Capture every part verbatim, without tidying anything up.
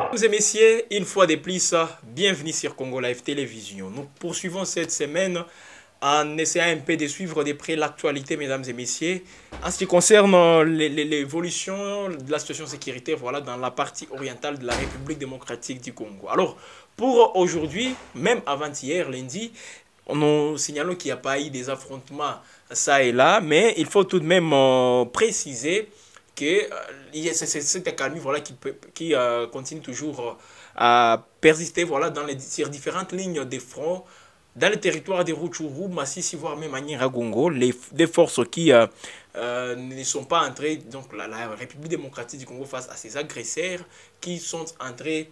Mesdames et messieurs, une fois de plus, bienvenue sur Congo Live Télévision. Nous poursuivons cette semaine en essayant un peu de suivre de près l'actualité, mesdames et messieurs, en ce qui concerne l'évolution de la situation sécuritaire, voilà, dans la partie orientale de la République démocratique du Congo. Alors, pour aujourd'hui, même avant-hier, lundi, nous signalons qu'il n'y a pas eu des affrontements ça et là, mais il faut tout de même euh, préciser que euh, c'est cette accalmie voilà, qui, peut, qui euh, continue toujours euh, à persister voilà, dans les, sur différentes lignes de front, dans le territoire de Rutshuru, Massissi, voire même à Nyiragongo, les, les forces qui euh, euh, ne sont pas entrées, donc la, la République démocratique du Congo face à ces agresseurs qui sont entrés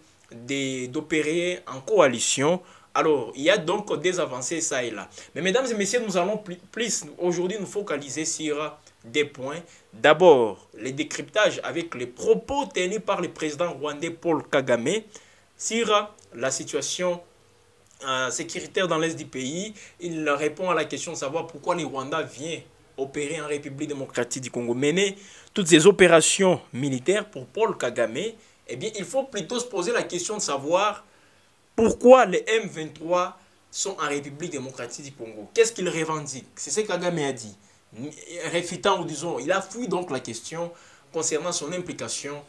d'opérer en coalition. Alors, il y a donc des avancées ça et là. Mais mesdames et messieurs, nous allons plus, plus aujourd'hui nous focaliser sur des points. D'abord, les décryptages avec les propos tenus par le président rwandais Paul Kagame sur la situation euh, sécuritaire dans l'est du pays. Il répond à la question de savoir pourquoi le Rwanda vient opérer en République démocratique du Congo, mener toutes ces opérations militaires pour Paul Kagame. Eh bien, il faut plutôt se poser la question de savoir pourquoi les M vingt-trois sont en République démocratique du Congo. Qu'est-ce qu'ils revendiquent? C'est ce que Kagame a dit. Réfutant ou disons, il a fouillé donc la question concernant son implication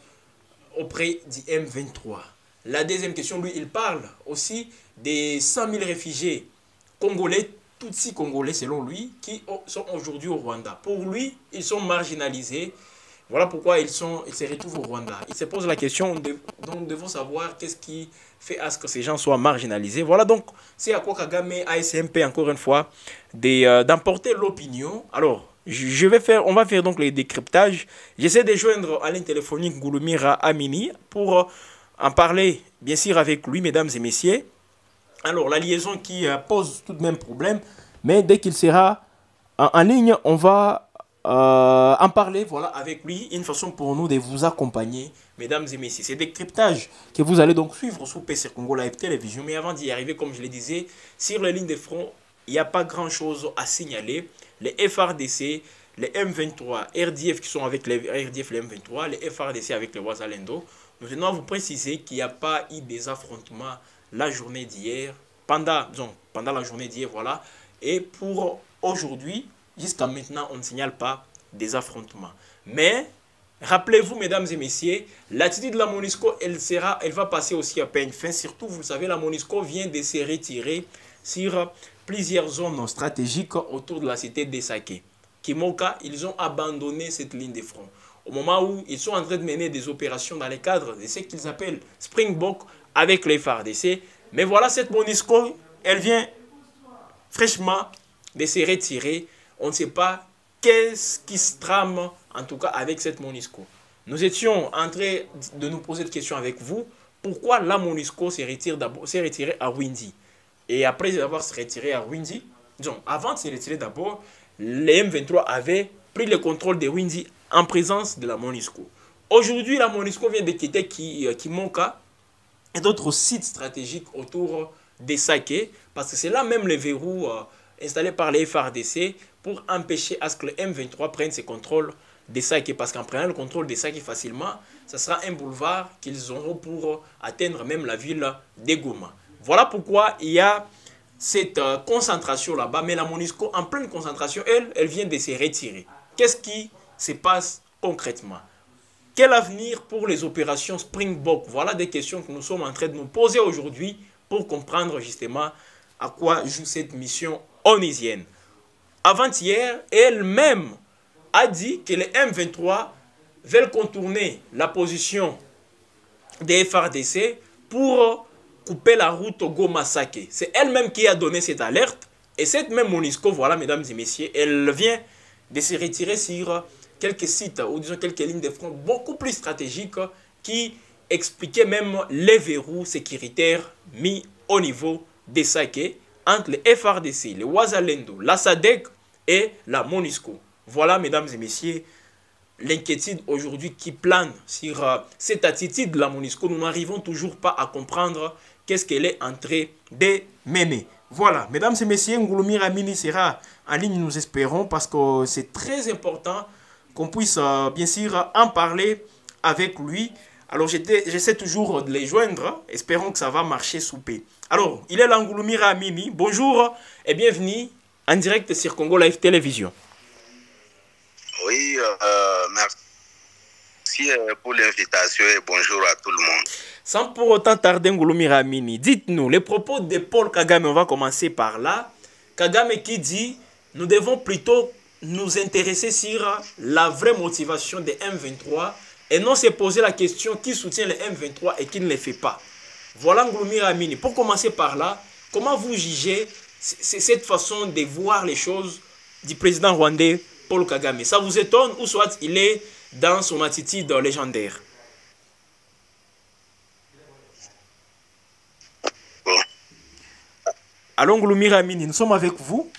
auprès du M vingt-trois. La deuxième question, lui, il parle aussi des cent mille réfugiés congolais, Tutsis congolais selon lui, qui sont aujourd'hui au Rwanda. Pour lui, ils sont marginalisés. Voilà pourquoi ils, sont, ils se retrouvent au Rwanda. Il se pose la question, de, donc nous devons savoir qu'est-ce qui fait à ce que ces gens soient marginalisés. Voilà donc, c'est à quoi Kagame a S M P, encore une fois, d'emporter euh, l'opinion. Alors, je vais faire, on va faire donc les décryptages. J'essaie de joindre à ligne téléphonique Ngulumira Amini pour euh, en parler, bien sûr, avec lui, mesdames et messieurs. Alors, la liaison qui euh, pose tout de même problème, mais dès qu'il sera en, en ligne, on va Euh, en parler voilà, avec lui, une façon pour nous de vous accompagner, mesdames et messieurs. C'est des cryptages que vous allez donc suivre sur P C Congo Live Télévision. Mais avant d'y arriver, comme je le disais, sur les lignes de front, il n'y a pas grand-chose à signaler. Les F R D C, les M vingt-trois, R D F qui sont avec les R D F, les M vingt-trois, les F R D C avec les Wazalendo. Nous tenons à vous préciser qu'il n'y a pas eu des affrontements la journée d'hier, pendant, disons, pendant la journée d'hier, voilà. Et pour aujourd'hui, jusqu'à maintenant, on ne signale pas des affrontements. Mais, rappelez-vous, mesdames et messieurs, l'attitude de la MONUSCO, elle, sera, elle va passer aussi à peine fin. Surtout, vous le savez, la MONUSCO vient de se retirer sur plusieurs zones stratégiques autour de la cité de Sake. Kimoka, ils ont abandonné cette ligne de front. Au moment où ils sont en train de mener des opérations dans le cadre de ce qu'ils appellent Springbok avec les F A R D C. Mais voilà, cette MONUSCO, elle vient fraîchement de se retirer. On ne sait pas qu'est-ce qui se trame, en tout cas avec cette MONUSCO. Nous étions en train de nous poser des questions avec vous. Pourquoi la MONUSCO s'est retirée à Rwindi? Et après avoir se retiré à Rwindi, disons, avant de se retirer d'abord, les M vingt-trois avaient pris le contrôle de Rwindi en présence de la MONUSCO. Aujourd'hui, la MONUSCO vient de quitter Kimoka et d'autres sites stratégiques autour de Sake, parce que c'est là même le verrou euh, installé par les F A R D C pour empêcher à ce que le M vingt-trois prenne ses contrôles de Sake. Parce qu'en prenant le contrôle de Sake facilement, ce sera un boulevard qu'ils auront pour atteindre même la ville de Goma. Voilà pourquoi il y a cette euh, concentration là-bas. Mais la MONUSCO, en pleine concentration, elle, elle vient de se retirer. Qu'est-ce qui se passe concrètement? Quel avenir pour les opérations Springbok? Voilà des questions que nous sommes en train de nous poser aujourd'hui pour comprendre justement à quoi joue cette mission onusienne. Avant-hier, elle-même a dit que les M vingt-trois veulent contourner la position des F R D C pour couper la route au Goma-Sake. C'est elle-même qui a donné cette alerte. Et cette même MONUSCO, voilà, mesdames et messieurs, elle vient de se retirer sur quelques sites, ou disons quelques lignes de front beaucoup plus stratégiques qui expliquaient même les verrous sécuritaires mis au niveau des Sake entre les F R D C, les Wazalendo, la S A D C et la MONUSCO. Voilà, mesdames et messieurs, l'inquiétude aujourd'hui qui plane sur euh, cette attitude de la MONUSCO. Nous n'arrivons toujours pas à comprendre qu'est-ce qu'elle est en train de mener. Voilà, mesdames et messieurs, Ngulumira Amini sera en ligne, nous espérons, parce que c'est très important qu'on puisse euh, bien sûr en parler avec lui. Alors j'essaie toujours de les joindre, espérons que ça va marcher sous paix. Alors, il est là, Ngouloumira Amini. Bonjour et bienvenue en direct sur Congo Live Télévision. Oui, euh, merci pour l'invitation et bonjour à tout le monde. Sans pour autant tarder, Ngouloumira Amini, dites-nous les propos de Paul Kagame, on va commencer par là. Kagame qui dit, nous devons plutôt nous intéresser sur la vraie motivation des M vingt-trois et non se poser la question qui soutient les M vingt-trois et qui ne les fait pas. Voilà Ngouloumira Amini. Pour commencer par là, comment vous jugez cette façon de voir les choses du président rwandais Paul Kagame? Ça vous étonne ou soit il est dans son attitude légendaire? Bon. Allons Ngouloumira Amini, nous sommes avec vous.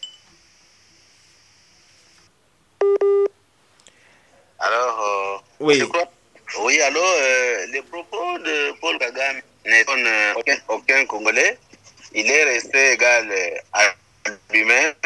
Alors, euh, oui. je crois, oui, alors, euh, les propos de Paul Kagame n'étonnent euh, aucun, aucun Congolais. Il est resté égal à lui-même.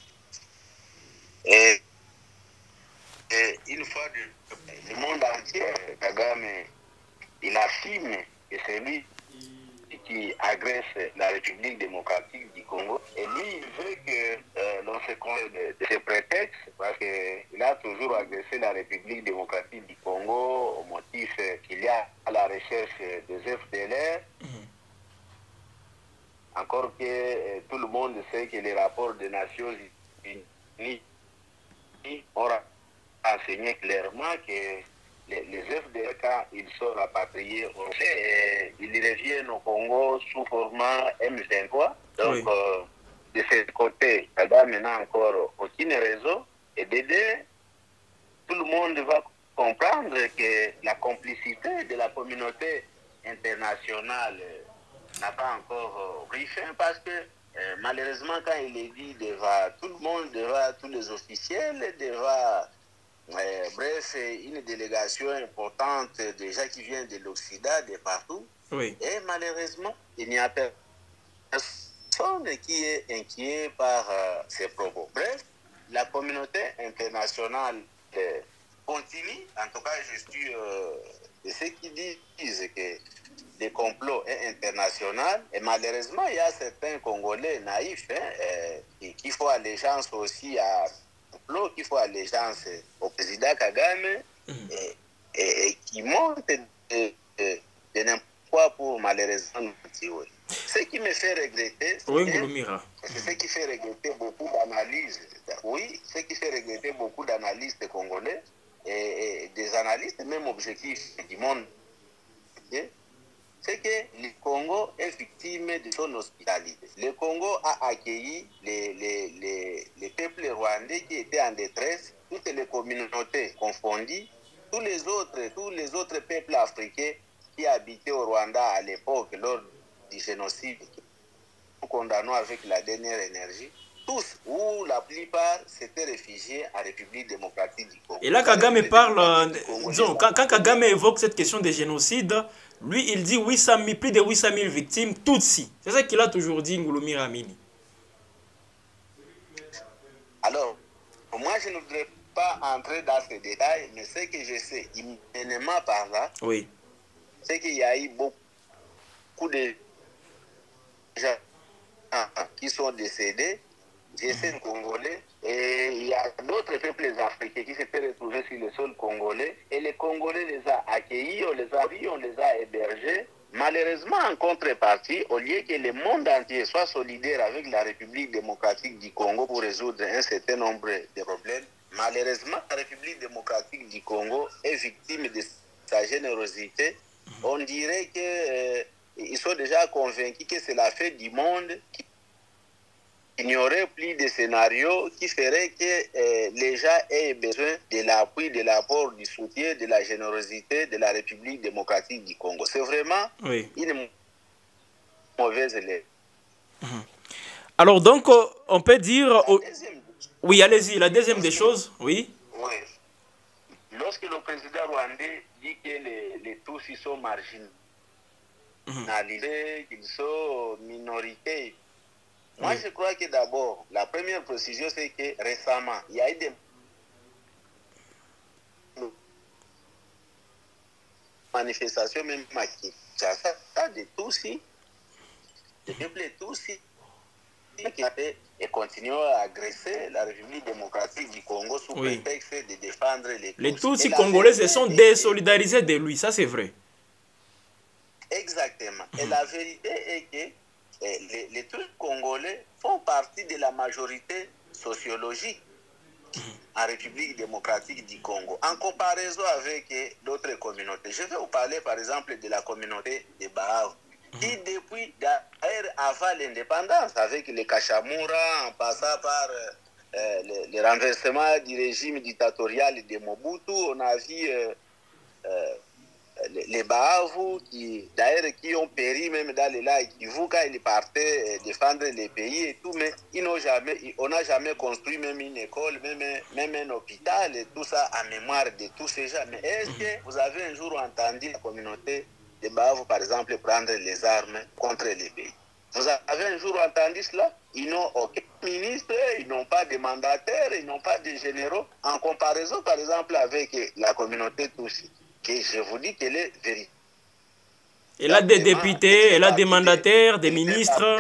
Et, et une fois, de, le monde entier, Kagame, il affirme que c'est lui qui agresse la République démocratique du Congo. Et lui, il veut que euh, l'on se connaisse de, de ces prétextes, parce qu'il a toujours agressé la République démocratique du Congo au motif qu'il y a à la recherche des F D L R. Mm-hmm. Encore que euh, tout le monde sait que les rapports des Nations Unies ont enseigné clairement que les, les F D L R, quand ils sont rapatriés, on sait, ils reviennent au Congo sous format M vingt-trois. Donc, oui. euh, de ce côté, Kagame n'a encore aucune raison. Et d'aider, tout le monde va comprendre que la complicité de la communauté internationale n'a pas encore pris fin parce que euh, malheureusement, quand il est dit devant tout le monde, devant tous les officiels, devant Euh, bref, une délégation importante déjà qui vient de l'Occident, de partout. Oui. Et malheureusement, il n'y a personne qui est inquiet par euh, ces propos. Bref, la communauté internationale euh, continue. En tout cas, je suis euh, de ceux qui disent que le complot est international. Et malheureusement, il y a certains Congolais naïfs hein, euh, qui font allégeance aussi à qui font allégeance au président Kagame mm-hmm. et, et, et qui monte de, de, de n'importe quoi pour malheureusement tuer. Ce qui me fait regretter, c'est oui, ce qui fait regretter beaucoup d'analyses, oui, ce qui fait regretter beaucoup d'analystes congolais et, et des analystes même objectifs du monde, c'est que le Congo est victime de son hospitalité. Le Congo a accueilli les, les, les, les peuples rwandais qui étaient en détresse, toutes les communautés confondues, tous les autres, tous les autres peuples africains qui habitaient au Rwanda à l'époque lors du génocide, nous condamnons avec la dernière énergie. Tous, ou la plupart, s'étaient réfugiés en République démocratique du Congo. Et là, Kagame parle, euh, disons, quand, quand Kagame évoque cette question de génocide, lui, il dit huit cent mille, plus de huit cent mille victimes, Tutsi. C'est ça qu'il a toujours dit, Ngouloumira Amini. Alors, moi, je ne voudrais pas entrer dans ces détails, mais ce que je sais, immédiatement par là, oui. c'est qu'il y a eu beaucoup de gens qui sont décédés, je sais congolais, et il y a d'autres peuples africains qui s'étaient retrouvés sur le sol congolais, et les Congolais les a accueillis, on les a vus, on les a hébergés. Malheureusement, en contrepartie, au lieu que le monde entier soit solidaire avec la République démocratique du Congo pour résoudre un certain nombre de problèmes, malheureusement, la République démocratique du Congo est victime de sa générosité. On dirait qu'ils euh, sont déjà convaincus que c'est la fête du monde qui il n'y aurait plus de scénario qui ferait que euh, les gens aient besoin de l'appui, de l'apport, du soutien, de la générosité de la République démocratique du Congo. C'est vraiment oui. une mauvaise élève. Mmh. Alors donc, on peut dire... Oh... Deuxième... Oui, allez-y, la deuxième des choses, oui. Oui. Lorsque le président rwandais dit que les, les Tutsis sont marginalisés, mmh. qu'ils sont minorités, moi, oui. je crois que d'abord, la première précision, c'est que récemment, il y a eu des manifestations même à Kinshasa, de Tutsis, de peuple Tutsis, qui avait et continue à agresser la République démocratique du Congo sous oui. prétexte de défendre les Tutsis. Les Tutsis congolais se sont désolidarisés de lui, ça c'est vrai. Exactement. Mmh. Et la vérité est que eh, les, les Tutsis congolais font partie de la majorité sociologique mmh. en République démocratique du Congo, en comparaison avec eh, d'autres communautés. Je vais vous parler par exemple de la communauté de Bahav, qui depuis d'ailleurs avant l'indépendance, avec les Kachamura, en passant par euh, le, le renversement du régime dictatorial de Mobutu, on a vu euh, euh, les, les Bahavu qui d'ailleurs qui ont péri même dans les lacs Kivu quand ils partaient défendre les pays et tout, mais ils n'ont jamais, on n'a jamais construit même une école, même, même un hôpital et tout ça en mémoire de tous ces gens. Mais est-ce que vous avez un jour entendu la communauté de Bahavu, par exemple, prendre les armes contre les pays? Vous avez un jour entendu cela? Ils n'ont aucun ministre, ils n'ont pas de mandataires, ils n'ont pas de généraux. En comparaison, par exemple, avec la communauté Tutsi, que je vous dis qu'elle est véritable. Elle a des députés, elle a des mandataires, des ministres.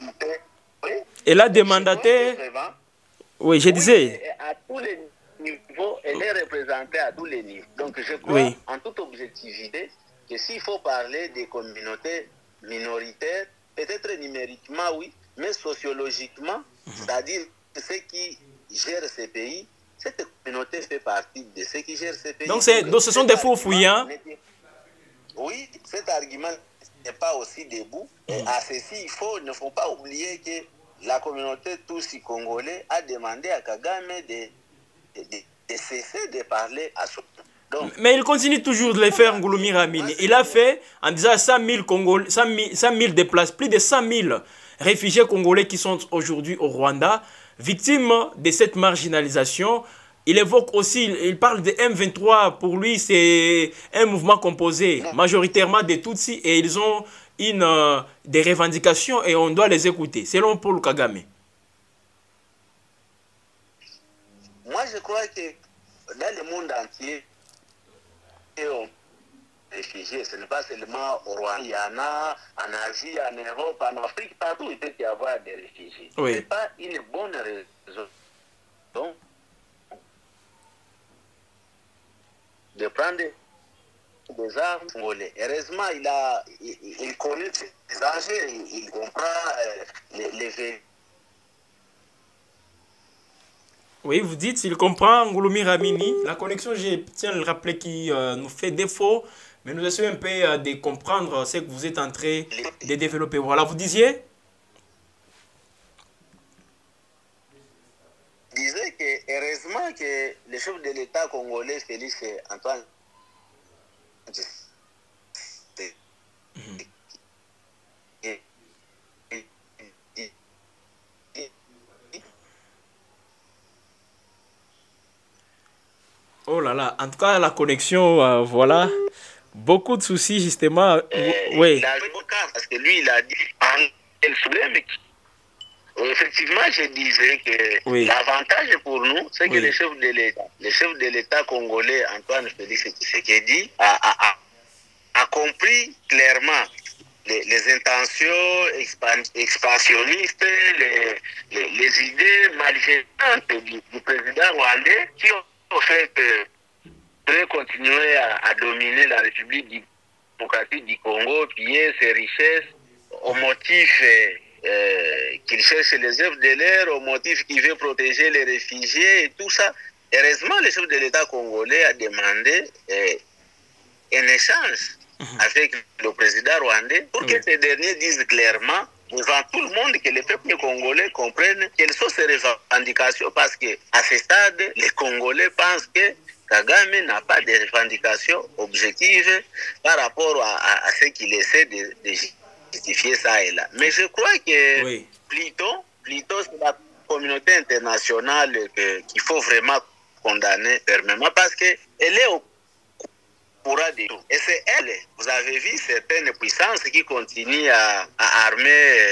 Elle a des mandataires. Oui, je disais. À tous les niveaux, elle est représentée à tous les niveaux. Donc, je crois, oui. en toute objectivité, que s'il faut parler des communautés minoritaires, peut-être numériquement, oui, mais sociologiquement, mm-hmm. c'est-à-dire ceux qui gèrent ces pays, cette communauté fait partie de ceux qui gèrent ces pays. Donc, donc, donc ce sont des faux fouillants. Oui, cet argument n'est pas aussi debout. Mm-hmm. Et à ceci, il faut, ne faut pas oublier que la communauté Tutsi congolais a demandé à Kagame de, de, de, de cesser de parler à son. Donc, mais il continue toujours de le faire, Ngouloumi Ramini. Il a fait, en disant cent mille, Congolais, cent mille déplacés, plus de cent mille réfugiés congolais qui sont aujourd'hui au Rwanda, victimes de cette marginalisation. Il évoque aussi, il parle de M vingt-trois, pour lui c'est un mouvement composé majoritairement de Tutsis et ils ont une, euh, des revendications et on doit les écouter, selon Paul Kagame. Moi je crois que dans le monde entier, réfugiés, ce n'est pas seulement au Rwanda, il y en a en Asie, en Europe, en Afrique, partout il peut y avoir des réfugiés. Oui. Ce n'est pas une bonne raison donc, de prendre des armes congolais. Heureusement, il, a, il, il connaît les dangers, il, il comprend euh, les, les Oui, vous dites, il comprend Ngouloumi Ramini. La connexion, je tiens à le rappeler, qui euh, nous fait défaut, mais nous essayons un peu euh, de comprendre ce que vous êtes en train de développer. Voilà, vous disiez? Je disais que heureusement que le chef de l'État congolais, Félix Antoine, mm-hmm. Oh là là, en tout cas, la connexion, euh, voilà, beaucoup de soucis, justement. Euh, oui. Il a parce que lui, il a dit, le problème, effectivement, je disais que oui. l'avantage pour nous, c'est que oui. le chef de l'État, le chef de l'État congolais, Antoine Félix Tshisekedi, a, a, a, a compris clairement les, les intentions expan, expansionnistes, les, les, les idées malgérantes du, du président rwandais qui ont au fait de continuer à, à dominer la République démocratique du Congo, piller ses richesses au motif euh, qu'il cherche les œuvres de l'air, au motif qu'il veut protéger les réfugiés et tout ça. Heureusement, le chef de l'État congolais a demandé euh, un échange avec le président rwandais pour que ces derniers disent clairement devant tout le monde que le peuple congolais comprenne quelles sont ses revendications, parce qu'à ce stade, les Congolais pensent que Kagame n'a pas de revendications objectives par rapport à, à, à ce qu'il essaie de, de justifier ça et là. Mais je crois que oui. plutôt, plutôt c'est la communauté internationale qu'il faut vraiment condamner fermement, parce qu'elle est au courant de tout. Et c'est elle, vous avez vu certaines puissances qui continuent à, à armer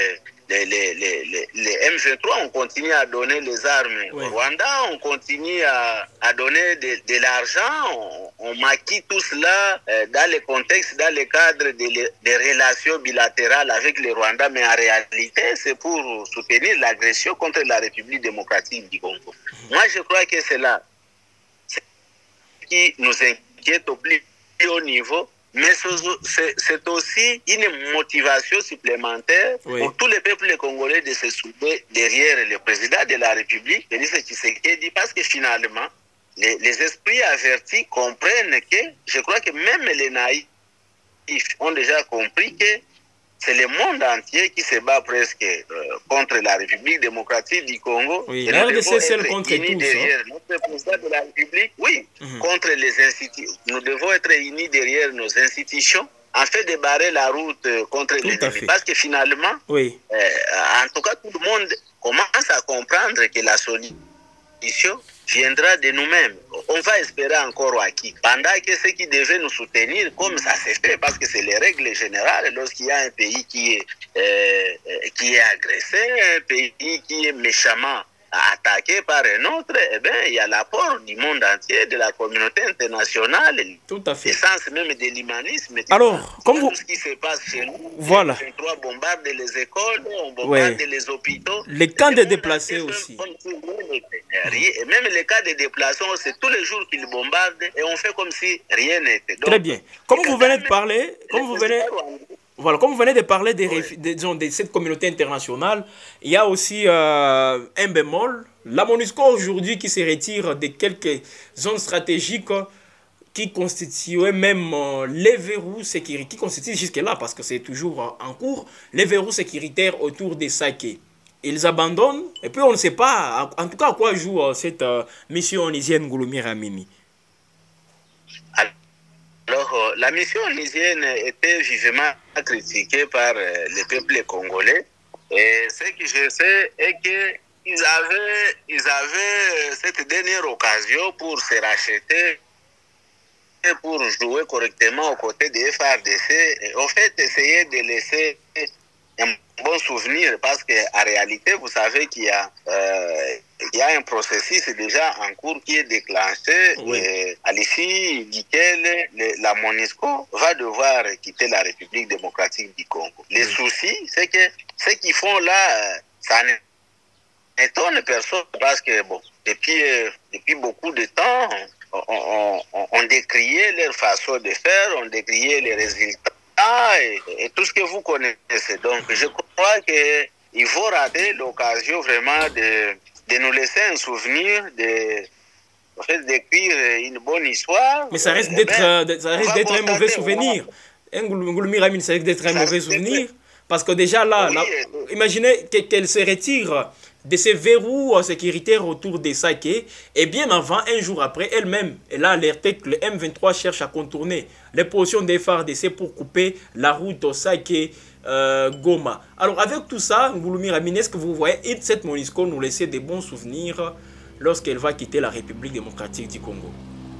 les, les, les, les M vingt-trois, on continue à donner les armes oui. au Rwanda, on continue à, à donner de, de l'argent, on, on maquille tout cela euh, dans le contexte, dans le cadre des de relations bilatérales avec le Rwanda, mais en réalité, c'est pour soutenir l'agression contre la République démocratique du Congo. Mmh. Moi, je crois que c'est là ce qui nous inquiète au plus haut niveau. Mais c'est aussi une motivation supplémentaire oui. pour tous les peuples congolais de se soulever derrière le président de la République, Félix Tshisekedi, parce que finalement, les, les esprits avertis comprennent que, je crois que même les naïfs ont déjà compris que c'est le monde entier qui se bat presque euh, contre la République démocratique du Congo. Oui, la R D C, c'est contre tous. Derrière hein. notre président de la République, oui, mm-hmm. contre les institutions. Nous devons être unis derrière nos institutions en fait de barrer la route contre l'ennemi. Parce que finalement, oui. euh, en tout cas, tout le monde commence à comprendre que la solution viendra de nous-mêmes. On va espérer encore acquis. Pendant que ceux qui devaient nous soutenir, comme ça s'est fait, parce que c'est les règles générales, lorsqu'il y a un pays qui est, euh, qui est agressé, un pays qui est méchamment attaqué par un autre, eh bien, il y a l'apport du monde entier, de la communauté internationale, tout à fait. L'essence même de l'humanisme. Alors, comme vous... Tout ce qui se passe chez nous, voilà. les vingt-trois bombardent les écoles, on bombarde ouais. les hôpitaux. Les camps de déplacés aussi. Et même les cas de déplacement, c'est tous les jours qu'ils bombardent et on fait comme si rien n'était. Très bien. Comme vous venez de parler, comme vous venez... Voilà, comme vous venez de parler des, oui. de, disons, de cette communauté internationale, il y a aussi euh, un bémol. La MONUSCO aujourd'hui qui se retire de quelques zones stratégiques qui constituaient même euh, les verrous sécuritaires, qui constituent jusque-là, parce que c'est toujours euh, en cours, les verrous sécuritaires autour des Saké. Ils abandonnent, et puis on ne sait pas, en tout cas, à quoi joue euh, cette euh, mission onusienne Ngouloumi Ramini. Alors, euh, la mission onusienne était vivement critiquée par euh, le peuple congolais. Et ce que je sais est qu'ils avaient, ils avaient cette dernière occasion pour se racheter et pour jouer correctement aux côtés des F R D C. Et en fait, essayer de laisser un bon souvenir, parce qu'en réalité, vous savez qu'il y a... Euh, il y a un processus déjà en cours qui est déclenché oui. et à l'issue duquel la MONUSCO va devoir quitter la République démocratique du Congo. Le oui. souci, c'est que ce qu'ils font là, ça n'étonne personne parce que bon, depuis, depuis beaucoup de temps, on, on, on, on décriait leur façon de faire, on décriait les résultats et, et tout ce que vous connaissez. Donc je crois qu'il faut rater l'occasion vraiment de de nous laisser un souvenir, de en fait, d'écrire une bonne histoire. Mais ça reste d'être euh, un mauvais souvenir. Ngouloumi Ramini, ça risque d'être un mauvais souvenir. Parce que déjà là, oui, là imaginez qu'elle se retire de ces verrous sécuritaires autour des Saké. Et bien avant, un jour après, elle-même, elle a alerté que le M vingt-trois cherche à contourner les positions des F A R D C pour couper la route au Saké. Euh, Goma. Alors avec tout ça, Ngouloumi Ramini, est-ce que vous voyez cette MONUSCO nous laisser des bons souvenirs lorsqu'elle va quitter la République démocratique du Congo?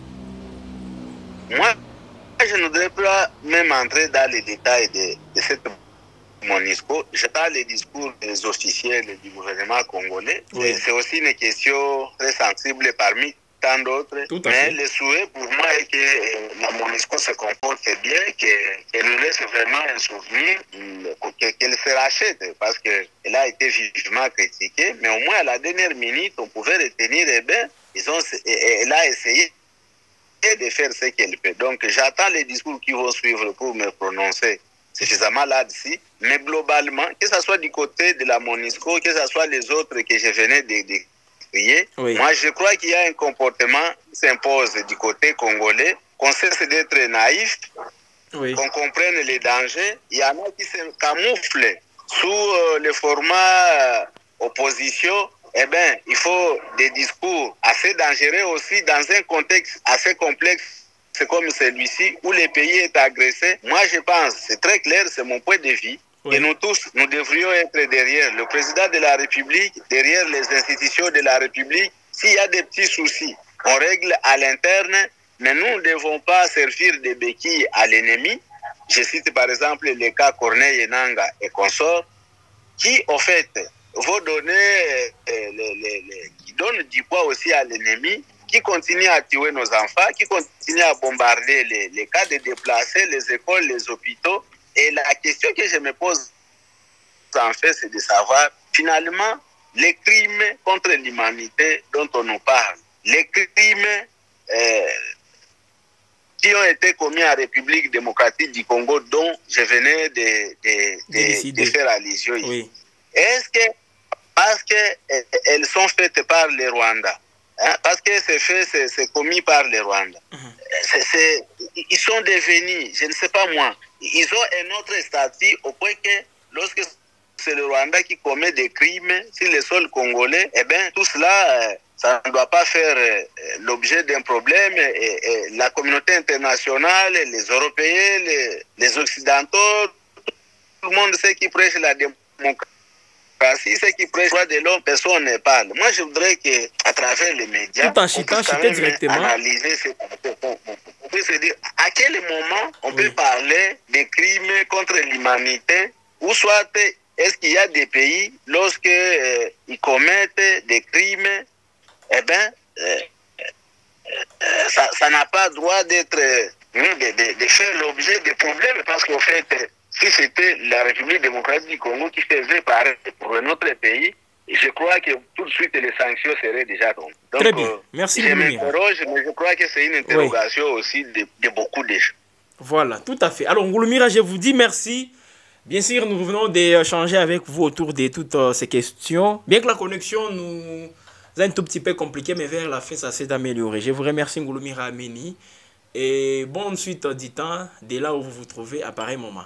Moi, je ne voudrais pas même entrer dans les détails de, de cette MONUSCO. Je parle des discours des officiels du gouvernement congolais. Oui. C'est aussi une question très sensible parmi tant d'autres. Mais le souhait pour moi est que euh, la MONUSCO se comporte bien, qu'elle nous laisse vraiment un souvenir, qu'elle se rachète, parce qu'elle a été vivement critiquée. Mais au moins à la dernière minute, on pouvait retenir, eh bien, ils ont, elle a essayé de faire ce qu'elle peut. Donc j'attends les discours qui vont suivre pour me prononcer suffisamment là-dessus. Mais globalement, que ce soit du côté de la MONUSCO, que ce soit les autres que je venais de... de Oui. Moi, je crois qu'il y a un comportement qui s'impose du côté congolais, qu'on cesse d'être naïf, oui. qu'on comprenne les dangers. Il y en a qui se camouflent sous euh, le format euh, opposition. Eh bien, il faut des discours assez dangereux aussi dans un contexte assez complexe comme celui-ci, où le pays est agressé. Moi, je pense, c'est très clair, c'est mon point de vue. Oui. Et nous tous, nous devrions être derrière le président de la République, derrière les institutions de la République. S'il y a des petits soucis, on règle à l'interne, mais nous ne devons pas servir de béquilles à l'ennemi. Je cite par exemple les cas Corneille Nanga et consorts. qui, en fait, vont donner, euh, les, les, les, qui donnent du poids aussi à l'ennemi, qui continue à tuer nos enfants, qui continue à bombarder les, les cas de déplacés, les écoles, les hôpitaux. Et la question que je me pose, en fait, c'est de savoir, finalement, les crimes contre l'humanité dont on nous parle, les crimes euh, qui ont été commis en République démocratique du Congo, dont je venais de, de, de, de faire allusion ici. Oui. Est-ce que, parce qu'elles sont faites par les Rwandais, hein, parce que c'est fait, c'est commis par les Rwandais, mm-hmm. c'est, c'est, ils sont devenus, je ne sais pas moi, ils ont un autre statut au point que lorsque c'est le Rwanda qui commet des crimes sur les sols congolais, eh bien, tout cela, ça ne doit pas faire l'objet d'un problème. Et, et la communauté internationale, les Européens, les, les Occidentaux, tout le monde sait qui prêche la démocratie, ceux qui prêchent les droits de l'homme, personne ne parle. Moi, je voudrais qu'à travers les médias, tout en chitant, on puisse directement analyser ce on peut se dire à quel moment on oui. peut parler des crimes contre l'humanité, ou soit est-ce qu'il y a des pays, lorsque euh, ils commettent des crimes, eh bien, euh, euh, ça n'a pas droit d'être, euh, de, de, de faire l'objet de problèmes, parce qu'en fait, si c'était la République démocratique du Congo qui faisait pareil pour un autre pays, je crois que tout de suite les sanctions seraient déjà tombées. Donc, très bien, merci. Je m'interroge, mais je crois que c'est une interrogation oui. aussi de, de beaucoup de gens. Voilà, tout à fait. Alors, Ngouloumira, je vous dis merci. Bien sûr, nous venons d'échanger avec vous autour de toutes euh, ces questions. Bien que la connexion nous a un tout petit peu compliquée, mais vers la fin, ça s'est amélioré. Je vous remercie, Ngouloumira Ameni. Et bonne suite du temps, dès là où vous vous trouvez à pareil moment.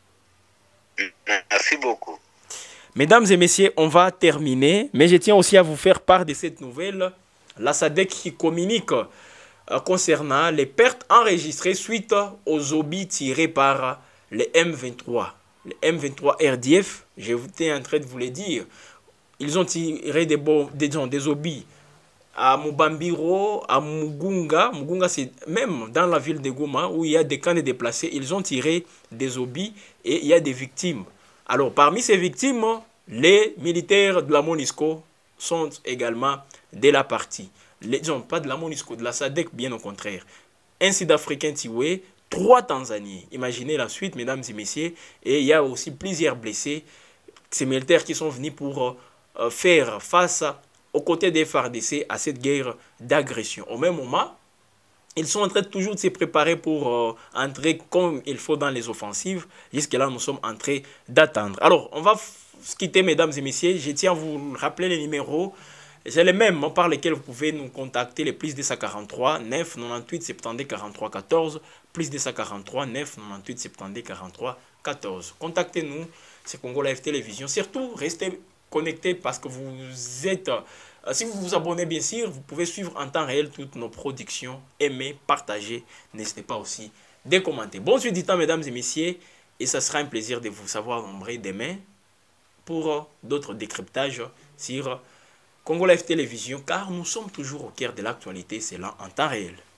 Merci beaucoup. Mesdames et messieurs, on va terminer. Mais je tiens aussi à vous faire part de cette nouvelle. La S A D C qui communique euh, concernant les pertes enregistrées suite aux obus tirés par les M vingt-trois. Les M vingt-trois R D F, j'étais en train de vous le dire, ils ont tiré des, des, des, des obus à Mubambiro, à Mugunga. Mugunga, c'est même dans la ville de Goma, où il y a des camps de déplacés, ils ont tiré des obus et il y a des victimes. Alors, parmi ces victimes, les militaires de la MONUSCO sont également de la partie. Les, non, pas de la MONUSCO, de la S A D C, bien au contraire. Un Sud-Africain tué, trois Tanzaniens. Imaginez la suite, mesdames et messieurs. Et il y a aussi plusieurs blessés. Ces militaires qui sont venus pour euh, faire face aux côtés des F A R D C à cette guerre d'agression. Au même moment, ils sont en train de toujours de se préparer pour euh, entrer comme il faut dans les offensives. Jusque-là, nous sommes en train d'attendre. Alors, on va se quitter, mesdames et messieurs. Je tiens à vous rappeler les numéros. C'est les mêmes par lesquels vous pouvez nous contacter, les plus deux cent quarante-trois, neuf, quatre-vingt-dix-huit, soixante-dix, quarante-trois, quatorze, plus deux cent quarante-trois, neuf, quatre-vingt-dix-huit, soixante-dix, quarante-trois, quatorze. Contactez-nous, c'est Congo Live Télévision. Surtout, restez connectés parce que vous êtes... Euh, si vous vous abonnez, bien sûr, vous pouvez suivre en temps réel toutes nos productions, aimer, partager. N'hésitez pas aussi de commenter. Bon suite du temps, mesdames et messieurs, et ça sera un plaisir de vous savoir nombreux demain pour euh, d'autres décryptages sur... Congo Live Télévision, car nous sommes toujours au cœur de l'actualité, c'est là en temps réel.